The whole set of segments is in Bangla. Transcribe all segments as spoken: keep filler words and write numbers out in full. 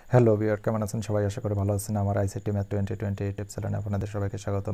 হ্যালো ভিউয়ার, কেমন আছেন সবাই? আশা করি ভালো আছেন। আমার ICT math twenty twenty YouTube চ্যানেলে আপনাদের সবাইকে স্বাগতম।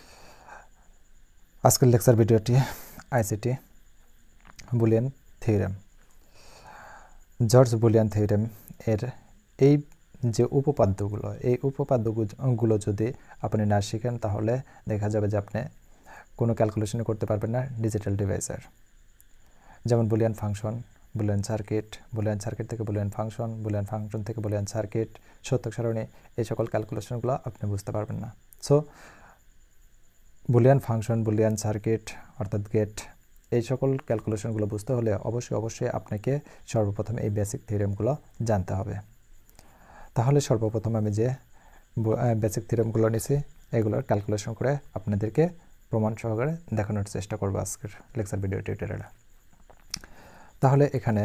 আজকের লেকচার ভিডিওটি ICT Boolean theorem, George Boolean theorem এর এই যে উপপাদ্যগুলো, এই উপপাদ্যগুলো যদি আপনি না শিখেন তাহলে দেখা যাবে যে আপনি কোনো ক্যালকুলেশন করতে পারবেন না ডিজিটাল ডিভাইসের। যেমন Boolean function, Boolean circuit, Boolean circuit থেকে বুলিয়ান ফাংশন, বুলিয়ান ফাংশন থেকে বুলিয়ান সার্কিট, সত্যক সারণী, এই সকল ক্যালকুলেশনগুলো আপনি বুঝতে পারবেন না। So Boolean function, Boolean circuit অর্থাৎ গেট, এই সকল ক্যালকুলেশনগুলো বুঝতে হলে অবশ্যই অবশ্যই আপনাকে সর্বপ্রথম এই বেসিক থিওরেমগুলো জানতে হবে। তাহলে সর্বপ্রথম আমি যে বেসিক থিওরেমগুলো নিয়েছি এগুলোর ক্যালকুলেশন করে আপনাদেরকে প্রমাণ সহকারে দেখানোর চেষ্টা করবো আজকের লেকচার ভিডিও টিউটোরিয়ালে। তাহলে এখানে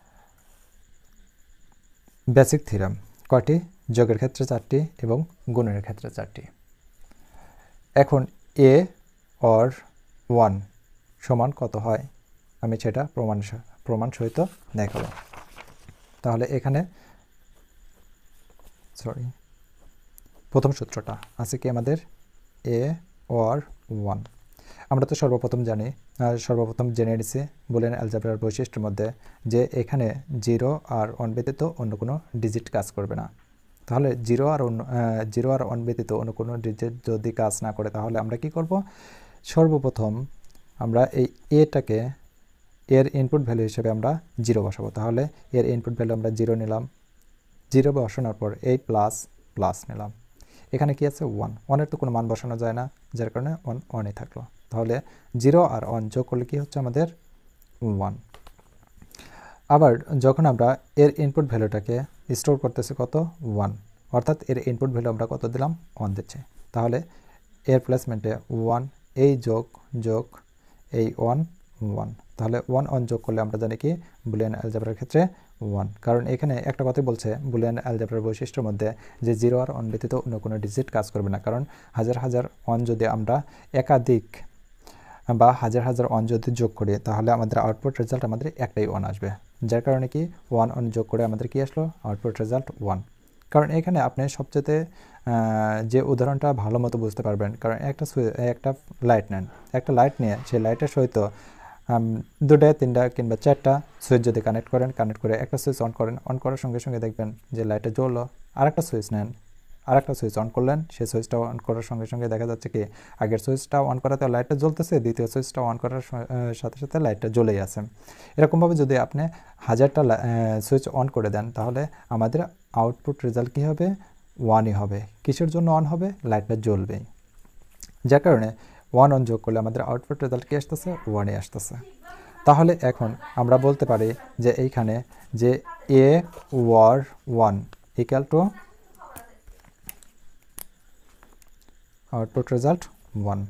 বেসিক থিওরেম কয়টি? যোগের ক্ষেত্রে চারটি এবং গুণের ক্ষেত্রে চারটি। এখন এ অর ওয়ান সমান কত হয় আমি সেটা প্রমাণ প্রমাণ সহিত দেখাবো। তাহলে এখানে সরি প্রথম সূত্রটা আছে কি আমাদের এ অর ওয়ান। আমরা তো সর্বপ্রথম জানি সর্বপ্রথম জেনে নিছি বুলিয়ান অ্যালজেব্রার বৈশিষ্ট্যের মধ্যে যে এখানে জিরো আর ওয়ান ব্যতীত অন্য কোনো ডিজিট কাজ করবে না। তাহলে জিরো আর অন্য জিরো আর ওয়ান ব্যতীত অন্য কোনো ডিজিট যদি কাজ না করে তাহলে আমরা কি করব? সর্বপ্রথম আমরা এই এটাকে এর ইনপুট ভ্যালু হিসেবে আমরা জিরো বসাবো। তাহলে এর ইনপুট ভ্যালু আমরা জিরো নিলাম, জিরো বসানোর পর এই প্লাস প্লাস নিলাম। এখানে কি আছে? ওয়ান। ওয়ানের তো কোনো মান বসানো যায় না, যার কারণে ওয়ান ওয়ানই থাকলো। তাহলে জিরো আর ওয়ান যোগ করলে কি হচ্ছে আমাদের? ওয়ান। আবার যখন আমরা এর ইনপুট ভ্যালুটাকে স্টোর করতেছি কত? ওয়ান, অর্থাৎ এর ইনপুট ভ্যালু আমরা কত দিলাম? ওয়ান দিচ্ছি। তাহলে এর প্লেসমেন্টে ওয়ান, এই যোগ যোগ এই ওয়ান ওয়ান। তাহলে ওয়ান ওয়ান যোগ করলে আমরা জানি কি বুলিয়ান অ্যালজেব্রার ক্ষেত্রে ওয়ান। কারণ এখানে একটা কথাই বলছে বুলিয়ান অ্যালজেব্রার বৈশিষ্ট্যের মধ্যে যে জিরো আর ওয়ান ব্যতীত অন্য কোনো ডিজিট কাজ করবে না। কারণ হাজার হাজার ওয়ান যদি আমরা একাধিক বা হাজার হাজার ওয়ান যদি যোগ করি তাহলে আমাদের আউটপুট রেজাল্ট আমাদের একটাই ওয়ান আসবে। যার কারণে কি ওয়ান ওয়ান যোগ করে আমাদের কি আসলো? Output result one. কারণ এখানে আপনি সবচেয়ে যে উদাহরণটা ভালো মতো বুঝতে পারবেন, কারণ একটা একটা লাইট নেন, একটা লাইট নিয়ে সেই লাইটের সহিত দুটা তিনটা কিংবা চারটা সুইচ যদি কানেক্ট করেন, কানেক্ট করে একটা সুইচ অন করেন, অন করার সঙ্গে সঙ্গে দেখবেন যে লাইটটা জ্বললো। আর একটা সুইচ নেন, আর একটা সুইচ অন করলেন, সেই সুইচটা অন করার সঙ্গে সঙ্গে দেখা যাচ্ছে কি আগের সুইচটা অন করাতে লাইটটা জ্বলতেছে, দ্বিতীয় সুইচটা অন করার সাথে সাথে লাইটটা জ্বলেই আছে। এরকমভাবে যদি আপনি হাজারটা সুইচ অন করে দেন তাহলে আমাদের আউটপুট রেজাল্ট কী হবে? ওয়ানই হবে। কিসের জন্য অন হবে? লাইটটা জ্বলবেই। যার কারণে ওয়ান অন যোগ করলে আমাদের আউটপুট রেজাল্ট কী আসতেছে? ওয়ানই আসতেছে। তাহলে এখন আমরা বলতে পারি যে এইখানে যে A or one equal to output result one.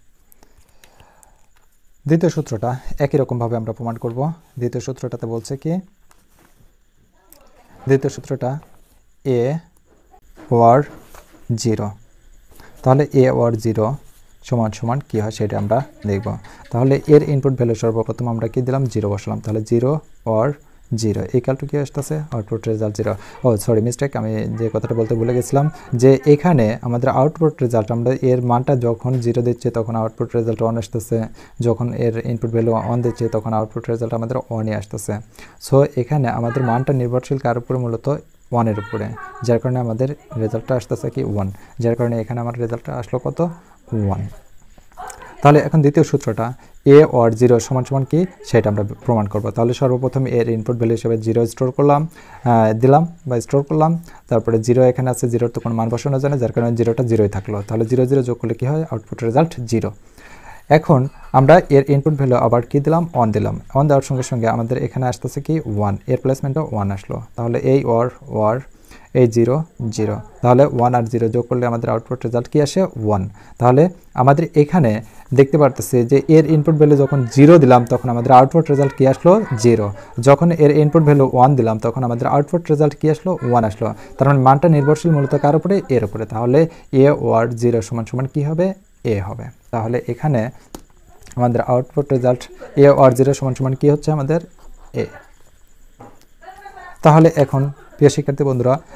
দ্বিতীয় সূত্রটা একই রকমভাবে আমরা প্রমাণ করব। দ্বিতীয় সূত্রটাতে বলছে কি, দ্বিতীয় সূত্রটা এ ওয়ার জিরো। তাহলে এ ওয়ার জিরো সমান সমান কী হয় সেটা আমরা দেখব। তাহলে এর ইনপুট ভ্যালু সর্বপ্রথম আমরা কি দিলাম? জিরো বসালাম। তাহলে zero or zero equal to কী আসতেছে? Output result zero. Oh sorry mistake, আমি যে কথাটা বলতে ভুলে গেছিলাম যে এখানে আমাদের আউটপুট রেজাল্ট আমরা এর মানটা যখন জিরো দিচ্ছে তখন আউটপুট রেজাল্ট ওয়ান আসতেছে, যখন এর ইনপুট ভ্যালু ওয়ান দিচ্ছে তখন আউটপুট রেজাল্ট আমাদের ওয়ানই আসতেছে। সো এখানে আমাদের মানটা নির্ভরশীল কার উপরে? মূলত ওয়ানের উপরে, যার কারণে আমাদের রেজাল্টটা আসতেছে কি ওয়ান। যার কারণে এখানে আমার রেজাল্টটা আসলো কত? ওয়ান। তাহলে এখন দ্বিতীয় সূত্রটা এ ওর জিরো সমান সমান কি সেটা আমরা প্রমাণ করব। তাহলে সর্বপ্রথম এর ইনপুট ভ্যালু হিসেবে জিরো স্টোর করলাম, দিলাম বা স্টোর করলাম। তারপরে জিরো এখানে আছে, জিরোর তো কোনো মান বসানো যায় না, যার কারণে জিরোটা জিরোই থাকলো। তাহলে জিরো জিরো যোগ করলে কী হয়? Output result zero. এখন আমরা এর ইনপুট ভ্যালু আবার কি দিলাম? অন দিলাম। অন দেওয়ার সঙ্গে সঙ্গে আমাদের এখানে আসতেছে কি ওয়ান, এর প্লেসমেন্টও ওয়ান আসলো। তাহলে এই ওয়ার ওয়ার এই জিরো জিরো, তাহলে ওয়ান আর জিরো যোগ করলে আমাদের আউটপুট রেজাল্ট কি আসে? ওয়ান। তাহলে আমাদের এখানে দেখতে পারতেছে যে এর ইনপুট ভ্যালু যখন জিরো দিলাম তখন আমাদের আউটপুট রেজাল্ট কি আসলো? জিরো। যখন এর ইনপুট ভ্যালু ওয়ান দিলাম তখন আমাদের আউটপুট রেজাল্ট কি আসলো? ওয়ান আসলো। তার মানে মানটা নির্ভরশীল মূলত কার উপরে? এর উপরে। তাহলে এ ওয়ার জিরো সমান সমান কী হবে? এ হবে। তাহলে এখানে আমাদের output result A or zero সমান সমান কী হচ্ছে? আমাদের এ। তাহলে এখন প্রিয় শিক্ষার্থী বন্ধুরা,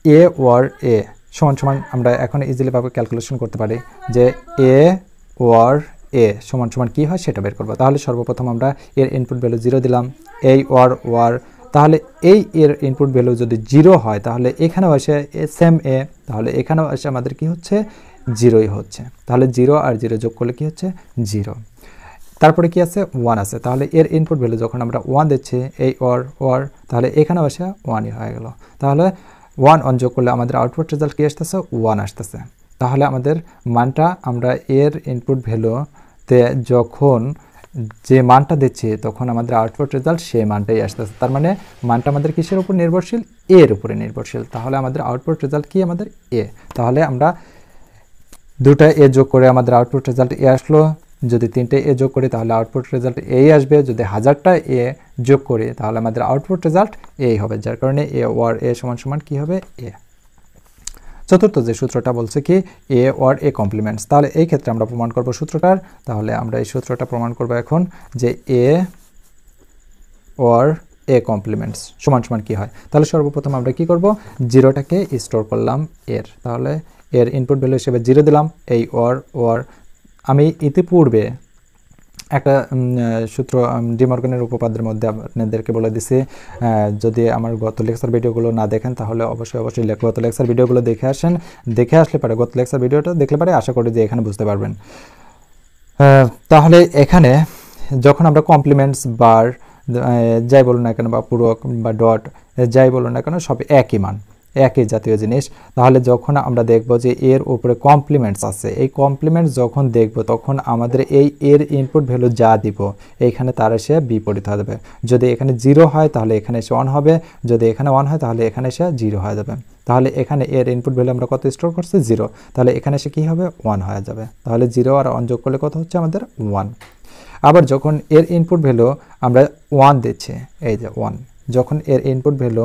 এ ওয়ার এ সমান সমান আমরা এখন ইজিলি ভাবে ক্যালকুলেশন করতে পারি যে এ ওয়ার এ সমান সমান কী হয় সেটা বের করবো। তাহলে সর্বপ্রথম আমরা এর ইনপুট ভ্যালু জিরো দিলাম, এই ওয়ার ওয়ার, তাহলে এই এর ইনপুট ভ্যালু যদি জিরো হয় তাহলে এখানেও আসে সেম এ, তাহলে এখানেও আসে আমাদের কি হচ্ছে জিরোই হচ্ছে। তাহলে জিরো আর জিরো যোগ করলে কি হচ্ছে জিরো। তারপরে কি আছে ওয়ান আছে, তাহলে এর ইনপুট ভ্যালু যখন আমরা ওয়ান দিচ্ছি এই ওয়ার ওয়ার, তাহলে এখানেও আসে ওয়ানই হয়ে গেল। তাহলে ওয়ান অন যোগ করলে আমাদের আউটপুট রেজাল্ট কি আসতেছে ওয়ান আসতেছে। তাহলে আমাদের মানটা আমরা এর ইনপুট ভ্যালুতে যখন যে মানটা দিচ্ছি তখন আমাদের আউটপুট রেজাল্ট সেই মানটাই আসতেছে। তার মানে মানটা আমাদের কিসের উপর নির্ভরশীল, এর উপরে নির্ভরশীল। তাহলে আমাদের আউটপুট রেজাল্ট কি আমাদের এ। তাহলে আমরা দুটা এ যোগ করে আমাদের আউটপুট রেজাল্ট এ আসলো, যদি তিনটে এ যোগ করি তাহলে আউটপুট রেজাল্ট এই আসবে, যদি হাজারটা এ যোগ করি তাহলে আমাদের আউটপুট রেজাল্ট এই হবে, যার কারণে এ ওয়ার এ সমান সমান কী হবে এ। চতুর্থ যে সূত্রটা বলছে কি এ ওয়ার এ কমপ্লিমেন্টস, তাহলে এই ক্ষেত্রে আমরা প্রমাণ করব সূত্রটার। তাহলে আমরা এই সূত্রটা প্রমাণ করব এখন যে এ ওয়ার এ কমপ্লিমেন্টস সমান সমান কী হয়। তাহলে সর্বপ্রথম আমরা কি করব জিরোটাকে স্টোর করলাম এর, তাহলে এর ইনপুট ভ্যালু হিসেবে জিরো দিলাম, এই ওয়ার ওয়ার। আমি ইতিপূর্বে একটা সূত্র ডিমর্গানের উপপাদ্যের মধ্যে আপনাদেরকে বলে দিছি, যদি আমার গত লেকচার ভিডিওগুলো না দেখেন তাহলে অবশ্যই অবশ্যই গত লেকচার ভিডিওগুলো দেখে আসেন, দেখে আসলে পারে গত লেকচার ভিডিওটা দেখলে পারে আশা করি যে এখানে বুঝতে পারবেন। তাহলে এখানে যখন আমরা কমপ্লিমেন্টস বার যাই বলুন না কেন বা পূরক বা ডট যাই বলুন না কেন সব একই মান, একই জাতীয় জিনিস। তাহলে যখন আমরা দেখব যে এর উপরে কমপ্লিমেন্টস আছে, এই কমপ্লিমেন্টস যখন দেখব তখন আমাদের এই এর ইনপুট ভ্যালু যা দিব এইখানে তার এসে বিপরীত হয়ে যাবে। যদি এখানে জিরো হয় তাহলে এখানে এসে ওয়ান হবে, যদি এখানে ওয়ান হয় তাহলে এখানে এসে জিরো হয়ে যাবে। তাহলে এখানে এর ইনপুট ভ্যালু আমরা কত স্টোর করছি জিরো, তাহলে এখানে এসে কী হবে ওয়ান হয়ে যাবে। তাহলে জিরো আর ওয়ান যোগ করলে কত হচ্ছে আমাদের ওয়ান। আবার যখন এর ইনপুট ভ্যালু আমরা ওয়ান দিচ্ছি, এই যে ওয়ান, যখন এর ইনপুট ভ্যালু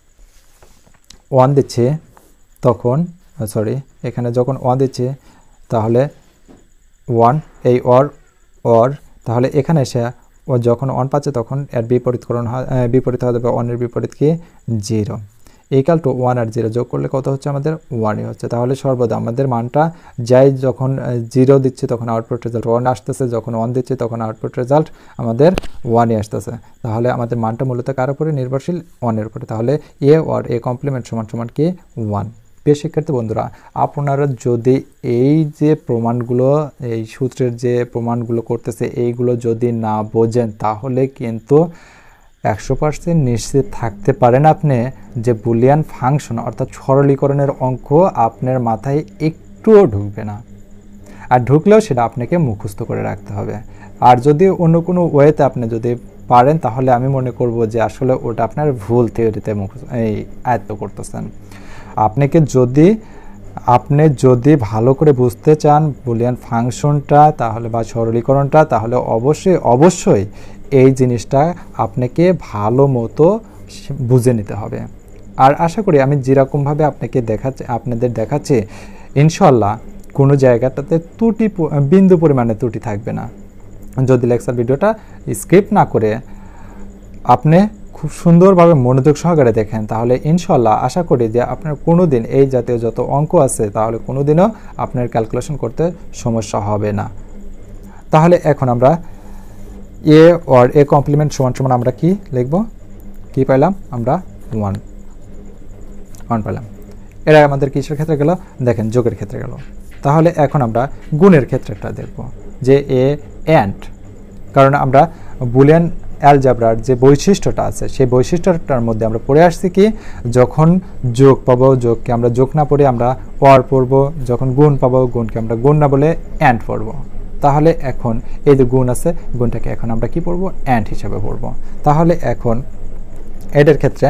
ওয়ান দিচ্ছে তখন সরি এখানে যখন ওয়ান দিচ্ছে তাহলে ওয়ান এই অর অর, তাহলে এখানে এসে ও যখন ওয়ান পাচ্ছে তখন এর বিপরীতকরণ হয়, বিপরীত হয়ে যাবে ওয়ানের বিপরীত কি জিরো। ইকাল টু ওয়ান আর জিরো যোগ করলে কত হচ্ছে আমাদের ওয়ানই হচ্ছে। তাহলে সর্বদা আমাদের মানটা যাই যখন জিরো দিচ্ছে তখন আউটপুট রেজাল্ট ওয়ান আসতেছে, যখন ওয়ান দিচ্ছে তখন আউটপুট রেজাল্ট আমাদের ওয়ানই আসতেছে। তাহলে আমাদের মানটা মূলত কার উপরে নির্ভরশীল ওয়ানের উপরে। তাহলে এ ওয়ার এ কমপ্লিমেন্ট সমান সমান কি ওয়ান। প্রিয় শিক্ষার্থী বন্ধুরা, আপনারা যদি এই যে প্রমাণগুলো এই সূত্রের যে প্রমাণগুলো করতেছে এইগুলো যদি না বোঝেন তাহলে কিন্তু একশো পার্সেন্ট নিশ্চিত থাকতে পারেন আপনি যে বুলিয়ান ফাংশন অর্থাৎ সরলীকরণের অঙ্ক আপনার মাথায় একটুও ঢুকবে না, আর ঢুকলেও সেটা আপনাকে মুখস্থ করে রাখতে হবে। আর যদি অন্য কোনো ওয়েতে আপনি যদি পারেন তাহলে আমি মনে করব যে আসলে ওটা আপনার ভুল থিওরিতে মুখস্থ এই আয়ত্ত করতেছেন। আপনাকে যদি আপনি যদি ভালো করে বুঝতে চান বুলিয়ান ফাংশনটা তাহলে বা সরলীকরণটা তাহলে অবশ্যই অবশ্যই এই জিনিসটা আপনাকে ভালো মতো বুঝে নিতে হবে। আর আশা করি আমি যেরকমভাবে আপনাকে দেখাচ্ছি আপনাদের দেখাচ্ছি ইনশাল্লাহ কোনো জায়গাটাতে ত্রুটি বিন্দু পরিমাণে ত্রুটি থাকবে না। যদি লেকচার ভিডিওটা স্কিপ না করে আপনি খুব সুন্দরভাবে মনোযোগ সহকারে দেখেন তাহলে ইনশাল্লাহ আশা করি যে আপনার কোনো দিন এই জাতীয় যত অঙ্ক আছে তাহলে কোনো দিনও আপনার ক্যালকুলেশন করতে সমস্যা হবে না। তাহলে এখন আমরা এ অর এ কমপ্লিমেন্ট সমান সমান আমরা কি লিখব, কি পাইলাম আমরা ওয়ান ওয়ান পাইলাম। এরা আমাদের কিসের ক্ষেত্রে গেল দেখেন যোগের ক্ষেত্রে গেল। তাহলে এখন আমরা গুণের ক্ষেত্রেটা দেখব যে এ অ্যান্ড, কারণ আমরা বুলিয়ান অ্যালজেব্রার যে বৈশিষ্ট্যটা আছে সেই বৈশিষ্ট্যটার মধ্যে আমরা পড়ে আসছি কি যখন যোগ পাবো যোগকে আমরা যোগ না পড়ে আমরা অর পড়ব, যখন গুণ পাবো গুণকে আমরা গুণ না বলে অ্যান্ড পড়ব। তাহলে এখন এই যে গুণ আছে গুণটাকে এখন আমরা কি পড়ব অ্যান্ড হিসাবে পড়ব। তাহলে এখন এটার ক্ষেত্রে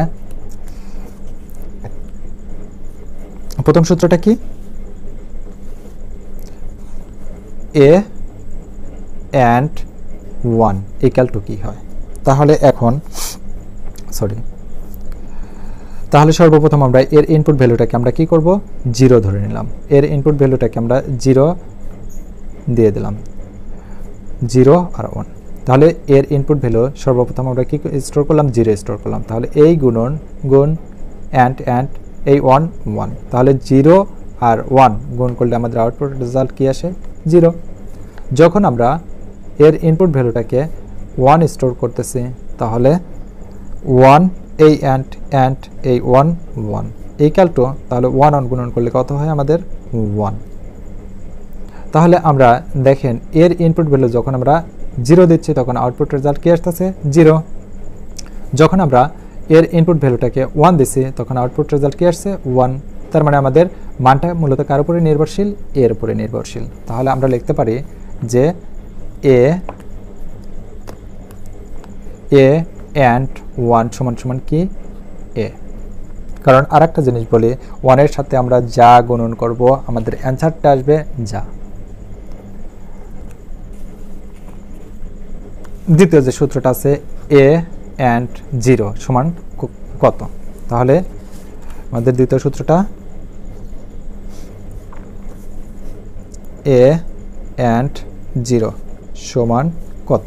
প্রথম সূত্রটা কি A and one equal to কি হয়। তাহলে এখন সরি তাহলে সর্বপ্রথম আমরা এর ইনপুট ভ্যালুটাকে আমরা কি করব জিরো ধরে নিলাম, এর ইনপুট ভ্যালুটাকে আমরা জিরো দিয়ে দিলাম জিরো আর ওয়ান। তাহলে এর ইনপুট ভ্যালু সর্বপ্রথম আমরা কি স্টোর করলাম জিরো স্টোর করলাম। তাহলে এই গুণন গুণ অ্যান্ড অ্যান্ড এই ওয়ান ওয়ান, তাহলে জিরো আর ওয়ান গুণ করলে আমাদের আউটপুট রেজাল্ট কী আসে? জিরো। যখন আমরা এর ইনপুট ভ্যালুটাকে ওয়ান স্টোর করতেছি তাহলে ওয়ান এই অ্যান্ড অ্যান্ড এই ওয়ান ওয়ান ইকুয়াল টু, তাহলে ওয়ান ওয়ান গুণন করলে কত হয় আমাদের? ওয়ান। তাহলে আমরা দেখেন এর ইনপুট ভ্যালু যখন আমরা জিরো দিচ্ছি তখন আউটপুট রেজাল্ট কী আসতেছে? জিরো। যখন আমরা এর ইনপুট ভ্যালুটাকে ওয়ান দিচ্ছি তখন আউটপুট রেজাল্ট কী আসছে? ওয়ান। তার মানে আমাদের মানটা মূলত কার উপরে নির্ভরশীল? এর উপরে নির্ভরশীল। তাহলে আমরা লিখতে পারি যে এ এ অ্যান্ড ওয়ান সমান সমান কি? এ। কারণ আর একটা জিনিস বলি, ওয়ানের সাথে আমরা যা গুণন করব আমাদের অ্যান্সারটা আসবে যা। দ্বিতীয় যে সূত্রটা আছে এ অ্যান্ড জিরো সমান কত? তাহলে আমাদের দ্বিতীয় সূত্রটা এ অ্যান্ড জিরো সমান কত?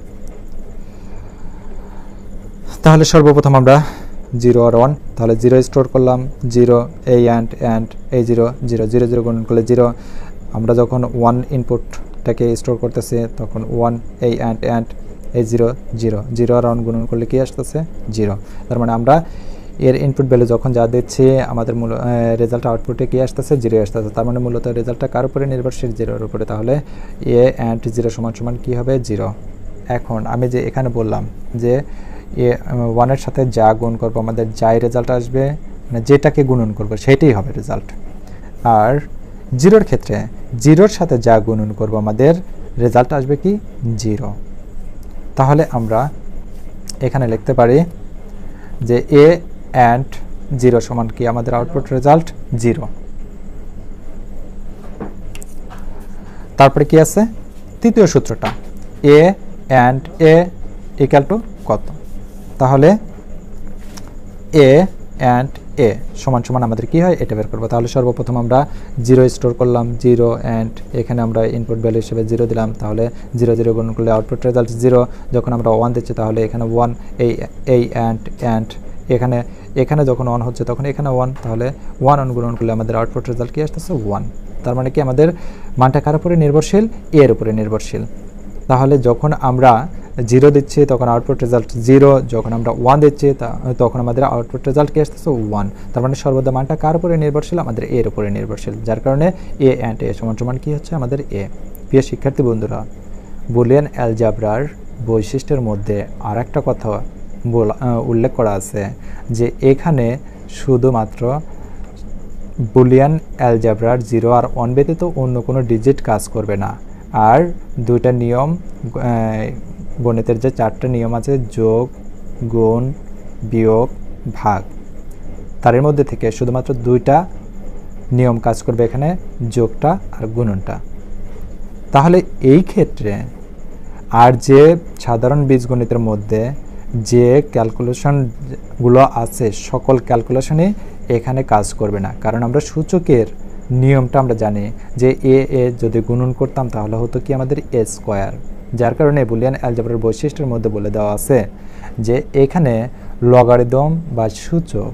তাহলে সর্বপ্রথম আমরা জিরো আর ওয়ান, তাহলে জিরো স্টোর করলাম, জিরো এই অ্যান্ড অ্যান্ড এই জিরো জিরো জিরো জিরো গুণন করলে জিরো। আমরা যখন ওয়ান ইনপুটটাকে স্টোর করতেছি তখন ওয়ান এই অ্যান্ড অ্যান্ড এই জিরো জিরো জিরো আর ওয়ান গুণন করলে কী আসতেছে? জিরো। তার মানে আমরা এর ইনপুট ভ্যালু যখন যা দিচ্ছি আমাদের মূল রেজাল্ট আউটপুটে কী আসতেছে? জিরো আসতেছে। তার মানে মূলত রেজাল্টটা কার উপরে নির্ভরশীল? জিরোর উপরে। তাহলে এ অ্যান্ড জিরো সমান সমান কী হবে? জিরো। এখন আমি যে এখানে বললাম যে এ ওয়ানের সাথে যা গুণ করবো আমাদের যাই রেজাল্ট আসবে, মানে যেটাকে গুণন করবো সেটাই হবে রেজাল্ট। আর জিরোর ক্ষেত্রে জিরোর সাথে যা গুণন করবো আমাদের রেজাল্ট আসবে কি? জিরো। তাহলে আমরা এখানে লিখতে পারি যে এ অ্যান্ড জিরো সমান কি? আমাদের আউটপুট রেজাল্ট জিরো। তারপরে কি আছে? তৃতীয় সূত্রটা A and A equal to কত? তাহলে এ অ্যান্ড এ সমান সমান আমাদের কি হয়? এটা বের করবো। তাহলে সর্বপ্রথম আমরা জিরো স্টোর করলাম, জিরো অ্যান্ড এখানে আমরা ইনপুট ভ্যালু হিসেবে জিরো দিলাম, তাহলে জিরো জিরো গুণ করলে আউটপুট রেজাল্ট জিরো। যখন আমরা ওয়ান দিচ্ছি তাহলে এখানে ওয়ান এই এই অ্যান্ড অ্যান্ড এখানে এখানে যখন ওয়ান হচ্ছে তখন এখানে ওয়ান, তাহলে ওয়ান ওয়ান গুণন করলে আমাদের আউটপুট রেজাল্ট কি আসতেছে? ওয়ান। তার মানে কি আমাদের মানটা কার উপরে নির্ভরশীল? এর উপরে নির্ভরশীল। তাহলে যখন আমরা জিরো দিচ্ছি তখন আউটপুট রেজাল্ট জিরো, যখন আমরা ওয়ান দিচ্ছি তখন আমাদের আউটপুট রেজাল্ট কি আসতেছে? ওয়ান। তার মানে সর্বদা মানটা কার উপরে নির্ভরশীল? আমাদের এর উপরে নির্ভরশীল। যার কারণে এ অ্যান্ড এ সমান সমান কী হচ্ছে? আমাদের এ। প্রিয় শিক্ষার্থী বন্ধুরা, বুলিয়ান অ্যালজাবরার বৈশিষ্ট্যের মধ্যে আর একটা কথা বলা উল্লেখ করা আছে যে এখানে শুধুমাত্র বুলিয়ান অ্যালজাবরার জিরো আর ওয়ান ব্যতীত অন্য কোনো ডিজিট কাজ করবে না। আর দুইটা নিয়ম, গণিতের যে চারটা নিয়ম আছে যোগ, গুণ, বিয়োগ, ভাগ, তার মধ্যে থেকে শুধুমাত্র দুইটা নিয়ম কাজ করবে এখানে, যোগটা আর গুণনটা। তাহলে এই ক্ষেত্রে আর যে সাধারণ বীজগণিতের মধ্যে যে ক্যালকুলেশনগুলো আছে সকল ক্যালকুলেশনই এখানে কাজ করবে না। কারণ আমরা সূচকের নিয়মটা আমরা জানি যে এ এ যদি গুণন করতাম তাহলে হতো কি আমাদের এ স্কোয়ার। যার কারণে বুলিয়ান অ্যালজেব্রার বৈশিষ্ট্যের মধ্যে বলে দেওয়া আছে যে এখানে লগারিদম বা সূচক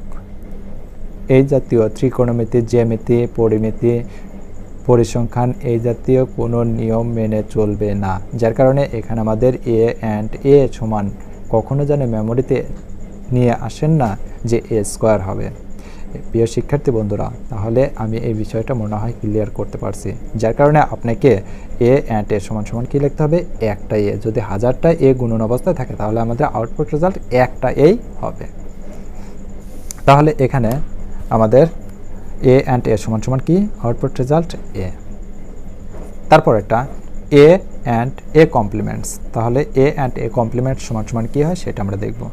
এই জাতীয় ত্রিকোণমিতি, জ্যামিতি, পরিমিতি, পরিসংখ্যান এই জাতীয় কোনো নিয়ম মেনে চলবে না। যার কারণে এখানে আমাদের এ অ্যান্ড এ সমান কখনো যেন মেমোরিতে নিয়ে আসেন না যে এ স্কোয়ার হবে। প্রিয় শিক্ষার্থী বন্ধুরা, তাহলে আমি এই বিষয়টা মনে হয় ক্লিয়ার করতে পারছি। যার কারণে আপনাকে এ অ্যান্ড এ সমান সমান কী লিখতে হবে? একটা এ। যদি হাজারটা এ গুণন অবস্থায় থাকে তাহলে আমাদের আউটপুট রেজাল্ট একটা এই হবে। তাহলে এখানে আমাদের এ অ্যান্ড এ সমান সমান কি? Output result A. তারপর একটা এ অ্যান্ড এ কমপ্লিমেন্টস। তাহলে এ অ্যান্ড এ কমপ্লিমেন্ট সমান সমান কী হয় সেটা আমরা দেখব।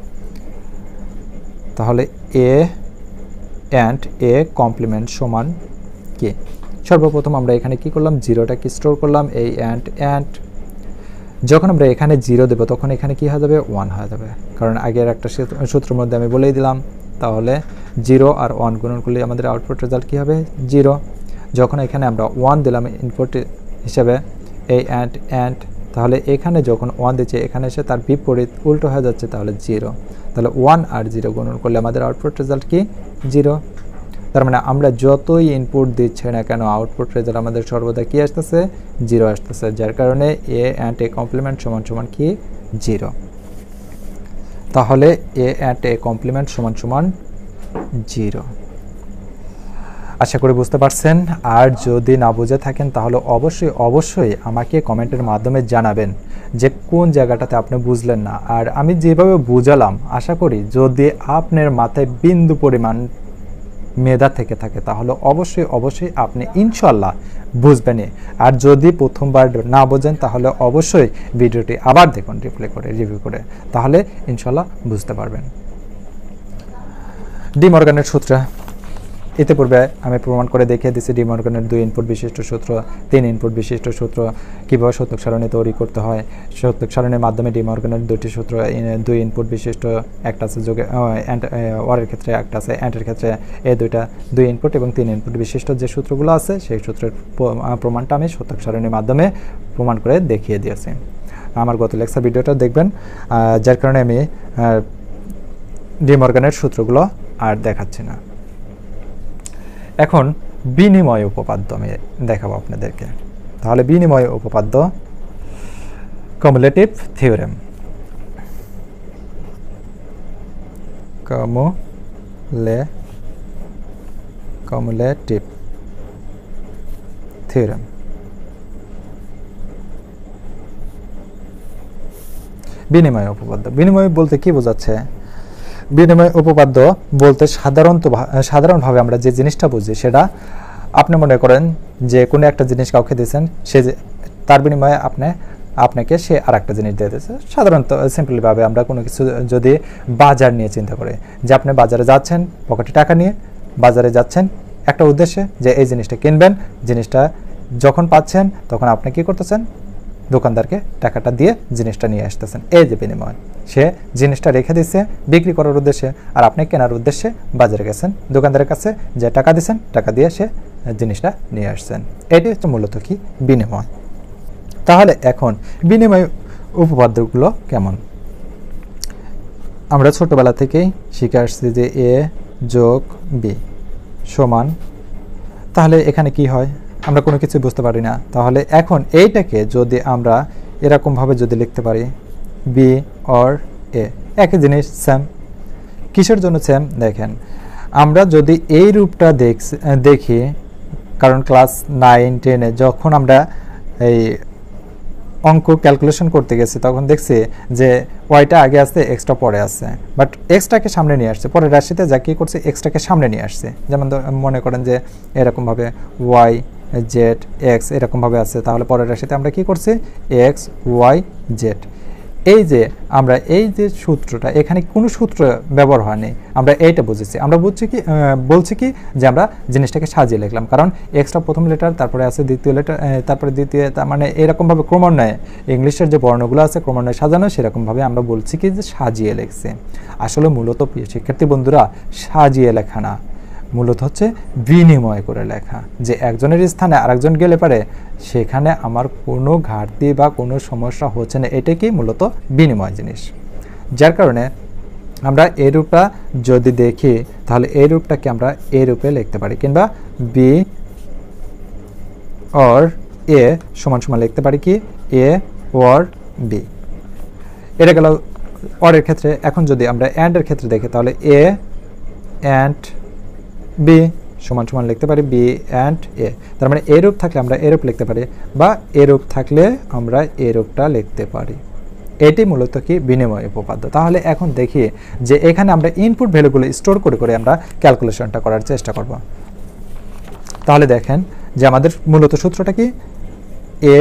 তাহলে এ অ্যান্ড এ কমপ্লিমেন্ট সমান কি? সর্বপ্রথম আমরা এখানে কি করলাম? জিরোটাকে স্টোর করলাম, এই অ্যান্ড অ্যান্ড যখন আমরা এখানে জিরো দেবো তখন এখানে কি হয়ে যাবে? ওয়ান হয়ে যাবে। কারণ আগের একটা সূত্রের মধ্যে আমি বলেই দিলাম। তাহলে জিরো আর ওয়ান গুণন করলে আমাদের আউটপুট রেজাল্ট কী হবে? জিরো। যখন এখানে আমরা ওয়ান দিলাম ইনপুট হিসাবে এই অ্যান্ড অ্যান্ড, তাহলে এখানে যখন ওয়ান দিচ্ছে এখানে এসে তার বিপরীত উল্টো হয়ে যাচ্ছে, তাহলে জিরো। তাহলে ওয়ান আর জিরো গুণন করলে আমাদের আউটপুট রেজাল্ট কি? জিরো। তার মানে আমরা যতই ইনপুট দিচ্ছি না কেন আউটপুট রেজাল্ট আমাদের সর্বদা কি আসতেছে, জিরো আসতেছে, যার কারণে এ অ্যান্ড এ কমপ্লিমেন্ট সমান সমান কি জিরো। তাহলে এ অ্যান্ড এ কমপ্লিমেন্ট সমান সমান জিরো। আশা করি বুঝতে পারছেন। আর যদি না বুঝে থাকেন তাহলে অবশ্যই অবশ্যই আমাকে কমেন্টের মাধ্যমে জানাবেন যে কোন জায়গাটাতে আপনি বুঝলেন না। আর আমি যেভাবে বুঝালাম আশা করি যদি আপনার মাথায় বিন্দু পরিমাণ মেধা থেকে থাকে তাহলে অবশ্যই অবশ্যই আপনি ইনশাল্লাহ বুঝবেনই। আর যদি প্রথমবার না বোঝেন তাহলে অবশ্যই ভিডিওটি আবার দেখুন রিপ্লে করে রিভিউ করে, তাহলে ইনশাল্লাহ বুঝতে পারবেন। ডি মর্গানের সূত্র ইতিপূর্বে আমি প্রমাণ করে দেখিয়ে দিচ্ছি। ডি মর্গানের দুই ইনপুট বিশিষ্ট সূত্র, তিন ইনপুট বিশিষ্ট সূত্র, কীভাবে সত্যক সারণী তৈরি করতে হয়। সত্যক সারণীর মাধ্যমে ডি মর্গানের দুটি সূত্র, দুই ইনপুট বিশিষ্ট, একটা আছে যোগে অ্যান্ড ওয়ারের ক্ষেত্রে, একটা আছে অ্যান্ডের ক্ষেত্রে। এই দুইটা দুই ইনপুট এবং তিন ইনপুট বিশিষ্ট যে সূত্রগুলো আছে সেই সূত্রের প্রমাণটা আমি সত্যক সারণীর মাধ্যমে প্রমাণ করে দেখিয়ে দিয়েছি। আমার গত লেকচার ভিডিওটা দেখবেন, যার কারণে আমি ডি মর্গানের সূত্রগুলো আর দেখাচ্ছি না। এখন বিনিময় উপপাদ্য আমি দেখাবো আপনাদেরকে। তাহলে বিনিময় উপপাদ্য, কমুলেটিভ থিওরেম, কমুলে কমুলেটিভ থিওরেম। বিনিময় উপপাদ্য, বিনিময় বলতে কি বোঝাচ্ছে? বিনিময় উপপাদ্য বলতে সাধারণত সাধারণভাবে আমরা যে জিনিসটা বুঝি সেটা, আপনি মনে করেন যে কোনো একটা জিনিস কাউকে দিয়েছেন, সে তার বিনিময়ে আপনি আপনাকে সে আর একটা জিনিস দিয়ে দিয়েছে। সাধারণত সিম্পলিভাবে আমরা কোনো কিছু যদি বাজার নিয়ে চিন্তা করি, যে আপনি বাজারে যাচ্ছেন পকেটে টাকা নিয়ে, বাজারে যাচ্ছেন একটা উদ্দেশ্যে যে এই জিনিসটা কিনবেন, জিনিসটা যখন পাচ্ছেন তখন আপনি কি করতেছেন, দোকানদারকে টাকাটা দিয়ে জিনিসটা নিয়ে আসতেছেন। এই যে বিনিময়, সে জিনিসটা রেখে দিচ্ছে বিক্রি করার উদ্দেশ্যে, আর আপনি কেনার উদ্দেশ্যে বাজারে গেছেন, দোকানদারের কাছে যে টাকা দিচ্ছেন, টাকা দিয়ে সে জিনিসটা নিয়ে আসছেন। এটি হচ্ছে মূলত কি বিনিময়। তাহলে এখন বিনিময় উপপাদ্যগুলো কেমন? আমরা ছোটবেলা থেকেই শিখে আসছি যে এ যোগ বি সমান, তাহলে এখানে কি হয় আমরা কোনো কিছু বুঝতে পারি না। তাহলে এখন এইটাকে যদি আমরা এরকমভাবে যদি লিখতে পারি, বি অর এ, একই জিনিস, সেম। কিসের জন্য সেম? দেখেন, আমরা যদি এই রূপটা দেখি, কারণ ক্লাস নাইন টেনে যখন আমরা এই অঙ্ক ক্যালকুলেশন করতে গেছি তখন দেখছি যে ওয়াইটা আগে আসছে, এক্সটা পরে আসছে, বাট এক্সটাকে সামনে নিয়ে আসছে। পরের রাশিতে যা কি করছে, এক্সটাকে সামনে নিয়ে আসছে। যেমন মনে করেন যে এরকমভাবে ওয়াই জেড এক্স এরকমভাবে আছে, তাহলে পরের রাশিতে আমরা কি করছি, এক্স ওয়াই জেড। এই যে আমরা এই যে সূত্রটা, এখানে কোনো সূত্র ব্যবহার হয়নি, আমরা এইটা বুঝেছি। আমরা বুঝছি কি বলছি কি যে আমরা জিনিসটাকে সাজিয়ে লিখলাম, কারণ এক্সট্রা প্রথম লেটার, তারপরে আছে দ্বিতীয় লেটার, তারপরে দ্বিতীয়, তার মানে এরকমভাবে ক্রমান্বয়ে ইংলিশের যে বর্ণগুলো আছে ক্রমান্বয়ে সাজানো, সেরকমভাবে আমরা বলছি কি যে সাজিয়ে লিখছে। আসলে মূলত শিক্ষার্থী বন্ধুরা সাজিয়ে লেখা না, মূলত হচ্ছে বিনিময় করে লেখা। যে একজনের স্থানে আরেকজন গেলে পারে সেখানে আমার কোনো ঘাটতি বা কোনো সমস্যা হচ্ছে না, এটা কি মূলত বিনিময় জিনিস। যার কারণে আমরা এই রূপটা যদি দেখি তাহলে এই রূপটাকে আমরা এই রূপে লিখতে পারি, কিংবা বি অর এ সমান সমান লিখতে পারি কি এ অর বি। এটা গেল অরের ক্ষেত্রে। এখন যদি আমরা অ্যান্ডের ক্ষেত্রে দেখি তাহলে এ অ্যান্ড বি সমান সমান লিখতে পারি বি অ্যান্ড এ। তার মানে এরূপ থাকলে আমরা এরূপ লিখতে পারি, বা এরূপ থাকলে আমরা এরূপটা লিখতে পারি। এটি মূলত কি বিনিময় উপপাদ্য। তাহলে এখন দেখি যে এখানে আমরা ইনপুট ভ্যালুগুলো স্টোর করে করে আমরা ক্যালকুলেশনটা করার চেষ্টা করব। তাহলে দেখেন যে আমাদের মূলত সূত্রটা কি, এ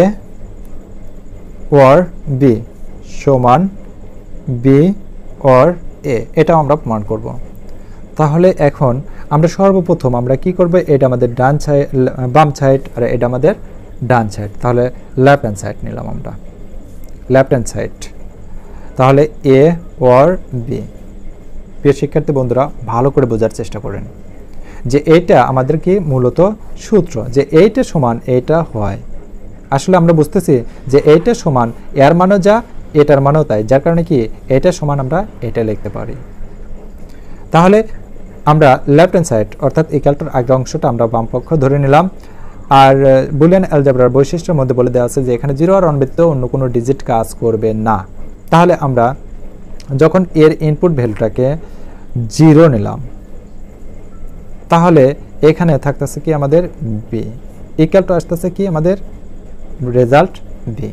অর বি সমান বি অর এ, এটাও আমরা প্রমাণ করব। তাহলে এখন আমরা সর্বপ্রথম আমরা কি করব, এটা আমাদের ডান সাইড বাম সাইড আর এটা আমাদের ডান সাইড, তাহলে লেফট হ্যান্ড সাইড নিলাম আমরা, লেফট হ্যান্ড সাইড। তাহলে এ অর বি। প্রিয় শিক্ষার্থী বন্ধুরা ভালো করে বোঝার চেষ্টা করেন যে এইটা আমাদের কি মূলত সূত্র, যে এইটা সমান এইটা হয়। আসলে আমরা বুঝতেছি যে এইটা সমান এর মানও যা, এটার মানও তাই, যার কারণে কি এটা সমান আমরা এটা লিখতে পারি। তাহলে আমরা লেফট হ্যান্ড সাইড অর্থাৎ ইকুয়ালটার আগের অংশটা আমরা বাম পক্ষ ধরে নিলাম। আর বুলিয়ান অ্যালজেব্রার বৈশিষ্ট্যের মধ্যে বলে দেওয়া আছে যে এখানে জিরো আর ওয়ান ব্যতীত অন্য কোনো ডিজিট কাজ করবে না। তাহলে আমরা যখন এর ইনপুট ভ্যালুটাকে জিরো নিলাম তাহলে এখানে থাকতেছে কি আমাদের বি, ইকুয়াল টু আসতেছে কি আমাদের রেজাল্ট বি।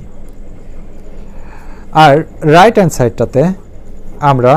আর রাইট হ্যান্ড সাইডটাতে আমরা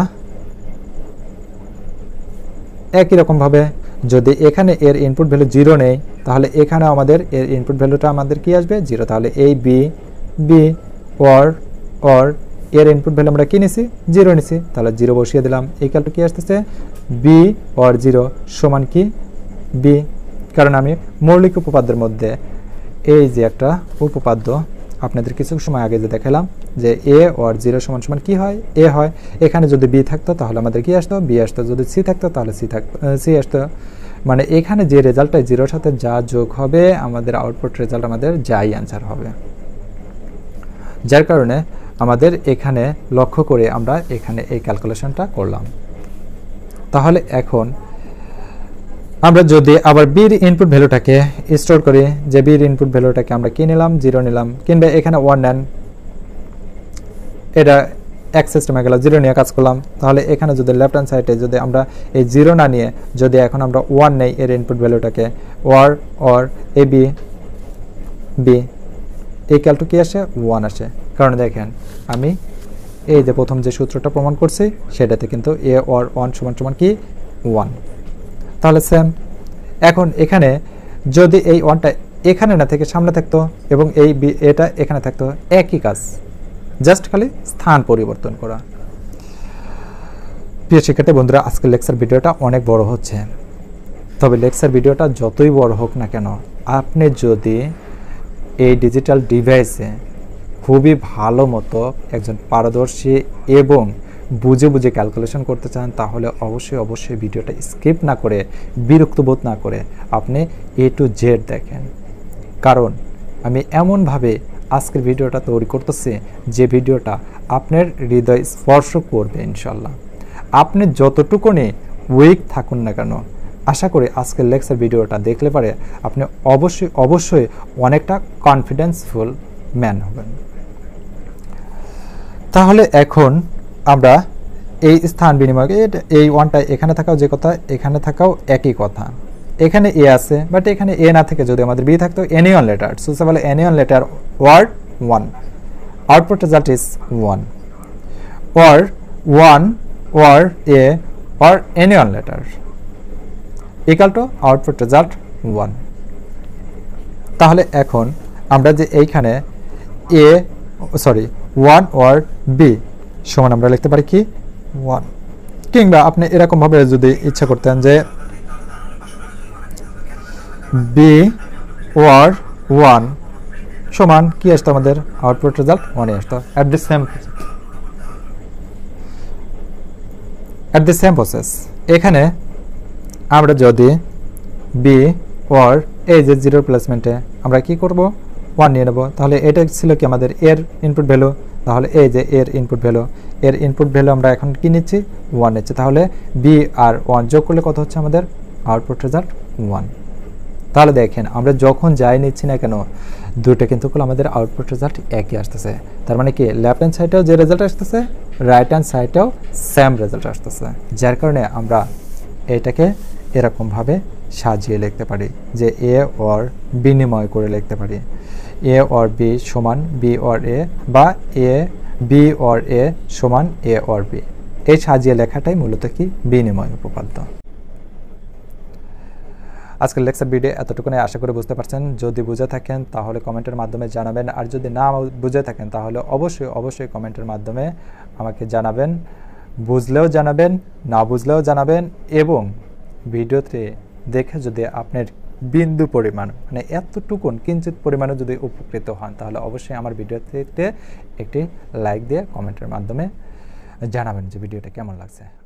একই রকমভাবে যদি এখানে এর ইনপুট ভ্যালু জিরো নেই তাহলে এখানে আমাদের এর ইনপুট ভ্যালুটা আমাদের কি আসবে জিরো। তাহলে এই বি বি অর অর এর ইনপুট ভ্যালু আমরা কি নিছি জিরো নিছি, তাহলে জিরো বসিয়ে দিলাম। ইকুয়াল টু কি আসতেছে বি অর জিরো সমান কি বি, কারণ আমি মৌলিক উপপাদ্যের মধ্যে এই যে একটা উপপাদ্য আপনাদের কিছু সময় আগে যে দেখালাম যে এ অর জিরো সমান সমান কি হয় এ হয়, এখানে যদি বি থাকতো তাহলে আমাদের কি আসতো বি আসতো, যদি সি থাকতো তাহলে সি থাকতো সি আসতো, মানে এখানে যে রেজাল্টটা জিরোর সাথে যা যোগ হবে আমাদের আউটপুট রেজাল্ট আমাদের যাই অ্যান্সার হবে। যার কারণে আমাদের এখানে লক্ষ্য করে আমরা এখানে এই ক্যালকুলেশনটা করলাম। তাহলে এখন আমরা যদি আবার বির ইনপুট ভ্যালুটাকে স্টোর করি, যে বির ইনপুট ভ্যালুটাকে আমরা কি নিলাম জিরো নিলাম, কিংবা এখানে ওয়ান নেন, এটা এক সিস্টেমে গেল জিরো নিয়ে কাজ করলাম, তাহলে এখানে যদি লেফট হ্যান্ড সাইডে যদি আমরা এই জিরো না নিয়ে যদি এখন আমরা ওয়ান নেই এর ইনপুট ভ্যালুটাকে or or A B B equal to কি আসে ওয়ান আসে। কারণ দেখেন আমি এই যে প্রথম যে সূত্রটা প্রমাণ করছি সেটাতে কিন্তু এ অর ওয়ান সমান সমান কি ওয়ান। তাহলে সেম এখন এখানে যদি এই ওয়ানটা এখানে না থেকে সামনে থাকতো এবং এই বি এটা এখানে থাকতো, একই কাজ, জাস্ট খালি স্থান পরিবর্তন করা। প্রিয় শিক্ষার্থী বন্ধুরা, আজকের লেকচার ভিডিওটা অনেক বড় হচ্ছে, তবে লেকচার ভিডিওটা যতই বড় হোক না কেন আপনি যদি এই ডিজিটাল ডিভাইসে খুবই ভালো মতো একজন পারদর্শী এবং বুঝে বুঝে ক্যালকুলেশন করতে চান তাহলে অবশ্যই অবশ্যই ভিডিওটা স্কিপ না করে বিরক্ত বোধ না করে আপনি এ টু জেড দেখেন, কারণ আমি এমনভাবে আজকের ভিডিওটা তৈরি করতেছি যে ভিডিওটা আপনার হৃদয় স্পর্শ করবে ইনশাল্লাহ। আপনি যতটুকুনি উইক থাকুন না কেন আশা করি আজকের লেকচার ভিডিওটা দেখলে পারে আপনি অবশ্যই অবশ্যই অনেকটা কনফিডেন্সফুল ম্যান হবেন। তাহলে এখন আমরা এই স্থান বিনিময় এই ওয়ানটা এখানে থাকাও যে কথা এখানে থাকাও একই কথা, এখানে এ আছে বাট এখানে এ না থেকে যদি আমাদের বি থাকতো এনি ওয়ান লেটার, সো সে বলে any one letter word one, output result is one, or one or a or any one letter equal to output result one। তাহলে এখন আমরা যে এইখানে a sorry one or b সমান আমরা লিখতে পারি কি one, কিংবা আপনি এরকম ভাবে যদি ইচ্ছা করতেন যে b or one সমান কি আসতো আমাদের আউটপুট রেজাল্ট one আসতো। at the same at the same process এখানে আমরা যদি b or এই যে জিরো প্লেসমেন্টে আমরা কি করব ওয়ান নিয়ে নেব, তাহলে এটা ছিল কি আমাদের এর ইনপুট ভ্যালু, তাহলে এই যে এর ইনপুট ভ্যালু এর ইনপুট ভ্যালু আমরা এখন কি নিচ্ছি ওয়ান নিচ্ছি, তাহলে b আর ওয়ান যোগ করলে কত হচ্ছে আমাদের আউটপুট রেজাল্ট ওয়ান। তাহলে দেখেন আমরা যখন যাই নিচ্ছি না কেন দুটো কিন্তু আমাদের আউটপুট রেজাল্ট একই আসতেছে, তার মানে কি লেফট হ্যান্ড সাইডেও যে রেজাল্ট আসতেছে রাইট হ্যান্ড সাইডেও সেম রেজাল্ট আসতেছে, যার কারণে আমরা এটাকে এরকমভাবে সাজিয়ে লিখতে পারি যে এ অর বিনিময় করে লিখতে পারি এ অর বি সমান বি অর এ বা এ বি অর এ সমান এ অর বি, এই সাজিয়ে লেখাটাই মূলত কি বিনিময় উপপাদ্য। আজকের লেকচার ভিডিও এতটুকুনি আশা করে বুঝতে পারছেন, যদি বুঝে থাকেন তাহলে কমেন্টের মাধ্যমে জানাবেন, আর যদি না বুঝে থাকেন তাহলে অবশ্যই অবশ্যই কমেন্টের মাধ্যমে আমাকে জানাবেন, বুঝলেও জানাবেন না বুঝলেও জানাবেন, এবং ভিডিওতে দেখে যদি আপনার বিন্দু পরিমাণ মানে এতটুকুন কিঞ্চিত পরিমাণে যদি উপকৃত হন তাহলে অবশ্যই আমার ভিডিওতে একটি লাইক দিয়ে কমেন্টের মাধ্যমে জানাবেন যে ভিডিওটা কেমন লাগছে।